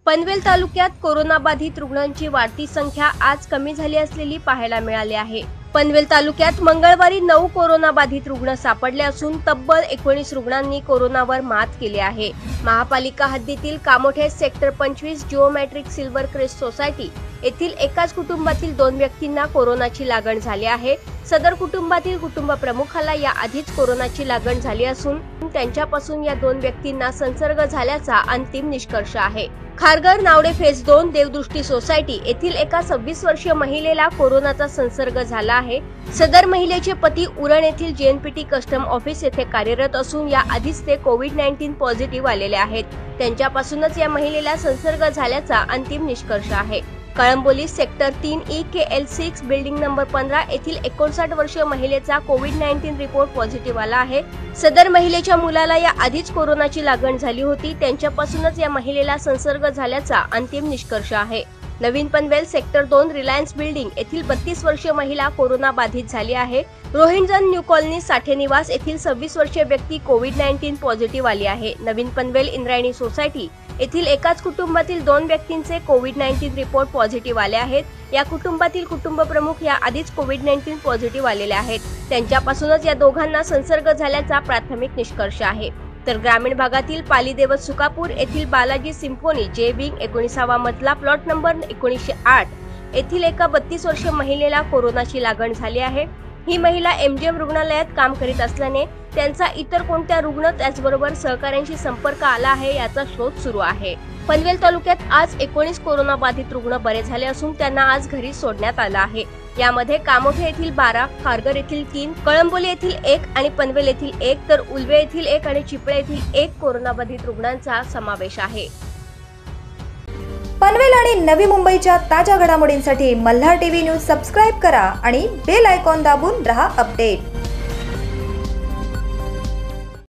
पनवेल तालुक्यात कोरोनाबाधित रुग्णांची वाढती संख्या आज कमी झाली असलेली पाहायला मिळाली आहे। पनवेल तालुक्यात मंगळवारी 9 कोरोनाबाधित रुग्ण सापडले असून तब्बल 19 रुग्णांनी कोरोनावर मात केली आहे। महापालिका हद्दीतील Kamothe sector 25 geometric silver crest society येथील एकाच कुटुंबातील 2 व्यक्तींना कोरोनाची लागण झाली आहे। सदर कुटुंबातील कुटुंब प्रमुखाला या आधीच कोरोनाची लागण झाली असून त्यांच्यापासून या 2 व्यक्तींना संसर्ग झाल्याचा अंतिम निष्कर्ष आहे। खारघर नावडे फेज 2 देवदृष्टी सोसायटी येथील एका 26 वर्षीय महिलेला कोरोनाचा संसर्ग झाला आहे। सदर महिलेचे पती उरण येथील जेएनपीटी कस्टम ऑफिस येथे कार्यरत असून या आधीच ते कोविड-19 पॉझिटिव्ह आलेले आहेत। त्यांच्यापासूनच या महिलेला संसर्ग झाल्याचा अंतिम निष्कर्ष आहे। Kalamboli sector 3 EKL6 building number 15 येथील 59 वर्षीय महिलेचा कोविड-19 रिपोर्ट पॉझिटिव्ह आला आहे। सदर महिलेच्या मुलाला या आधीच कोरोनाची लागण झाली होती। त्यांच्यापासूनच या महिलेला संसर्ग झाल्याचा अंतिम निष्कर्ष आहे। नवीन पनवेल सेक्टर 2 रिलायन्स बिल्डिंग येथील 32 वर्षीय महिला कोरोना बाधित झाली आहे। रोहिंजन न्यू कॉलनी साठे निवास येथील 26 वर्षीय व्यक्ती कोविड-19 पॉझिटिव्ह आली आहे। नवीन पनवेल इंद्रायणी सोसायटी येथील एकाच कुटुंबातील 2 व्यक्तींचे कोविड-19 रिपोर्ट पॉझिटिव्ह आले आहेत। या कुटुंबातील कुटुंब प्रमुख या आधीच कोविड-19 पॉझिटिव्ह आलेले आहेत। त्यांच्यापासूनच या दोघांना संसर्ग झाल्याचा प्राथमिक निष्कर्ष आहे। तर ग्रामीण भागातील पालीदेवत सुकापूर येथील बालाजी सिम्फोनी जे विंग 19वा मजला प्लॉट नंबर 1908 येथील एका 32 वर्षीय महिलेला कोरोनाची लागण झाली आहे। ही महिला MGM रुग्णालयात काम करीत असल्याने त्यांचा इतर कोणत्या रुग्ण त्याचबरोबर सहकाऱ्यांशी संपर्क आला आहे याचा शोध सुरू आहे। पनवेल तालुक्यात आज 19 कोरोना बाधित रुग्ण बरे झाले असून त्यांना आज घरी सोडण्यात आलं आहे। यामध्ये कामोठे येथील 12, खारघर येथील 3, कळंबोली येथील 1 आणि पनवेल येथील 1 तर उलवे येथील 1 आणि चिपळे येथील 1 कोरोना बाधित रुग्णांचा समावेश आहे। पनवेल आणि नवी मुंबईच्या ताज्या घडामोडींसाठी मल्हार टीव्ही न्यूज सबस्क्राइब करा आणि बेल आयकॉन दाबून रहा अपडेट।